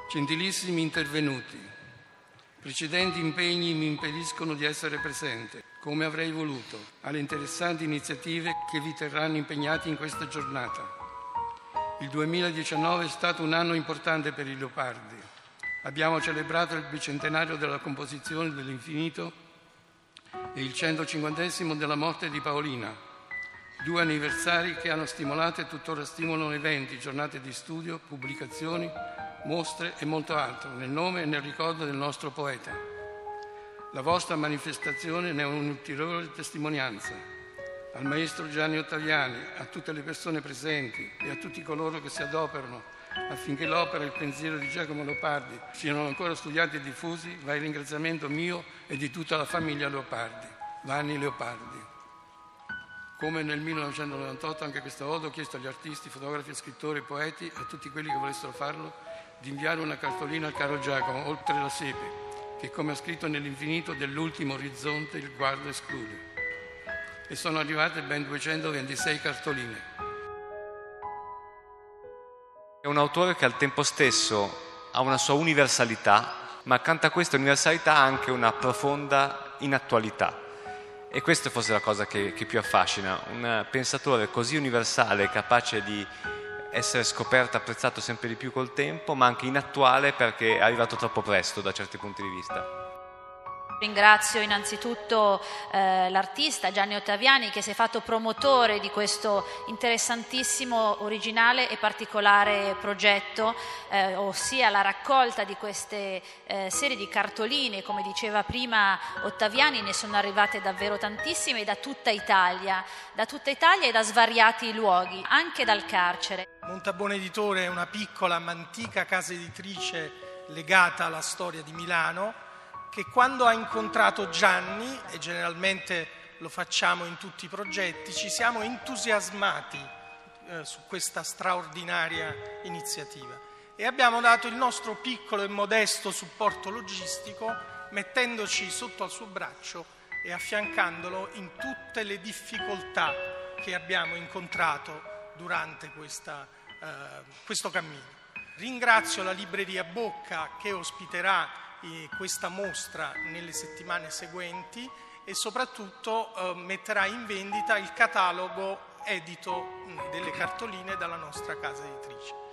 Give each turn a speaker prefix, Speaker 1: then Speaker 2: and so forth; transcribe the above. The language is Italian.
Speaker 1: Gentilissimi intervenuti, precedenti impegni mi impediscono di essere presente, come avrei voluto, alle interessanti iniziative che vi terranno impegnati in questa giornata. Il 2019 è stato un anno importante per i Leopardi. Abbiamo celebrato il bicentenario della composizione dell'Infinito e il 150° della morte di Paolina, 2 anniversari che hanno stimolato e tuttora stimolano eventi, giornate di studio, pubblicazioni, mostre e molto altro, nel nome e nel ricordo del nostro poeta. La vostra manifestazione ne è un'ulteriore testimonianza. Al maestro Gianni Ottaviani, a tutte le persone presenti e a tutti coloro che si adoperano affinché l'opera e il pensiero di Giacomo Leopardi siano ancora studiati e diffusi, va il ringraziamento mio e di tutta la famiglia Leopardi. Vanni Leopardi. Come nel 1998, anche questa volta ho chiesto agli artisti, fotografi, scrittori, poeti e a tutti quelli che volessero farlo di inviare una cartolina al caro Giacomo, oltre la siepe, che come ha scritto nell'infinito dell'ultimo orizzonte il guardo esclude. E sono arrivate ben 226 cartoline.
Speaker 2: È un autore che al tempo stesso ha una sua universalità, ma accanto a questa universalità ha anche una profonda inattualità. E questa è forse la cosa che più affascina, un pensatore così universale, capace di essere scoperto, apprezzato sempre di più col tempo, ma anche inattuale perché è arrivato troppo presto da certi punti di vista.
Speaker 3: Ringrazio innanzitutto l'artista Gianni Ottaviani che si è fatto promotore di questo interessantissimo, originale e particolare progetto, ossia la raccolta di queste serie di cartoline. Come diceva prima Ottaviani, ne sono arrivate davvero tantissime da tutta Italia e da svariati luoghi, anche dal carcere.
Speaker 4: Montabona Editore è una piccola ma antica casa editrice legata alla storia di Milano, che quando ha incontrato Gianni, e generalmente lo facciamo in tutti i progetti, ci siamo entusiasmati su questa straordinaria iniziativa e abbiamo dato il nostro piccolo e modesto supporto logistico, mettendoci sotto al suo braccio e affiancandolo in tutte le difficoltà che abbiamo incontrato durante questo cammino. Ringrazio la libreria Bocca che ospiterà questa mostra nelle settimane seguenti e soprattutto metterà in vendita il catalogo edito delle cartoline dalla nostra casa editrice.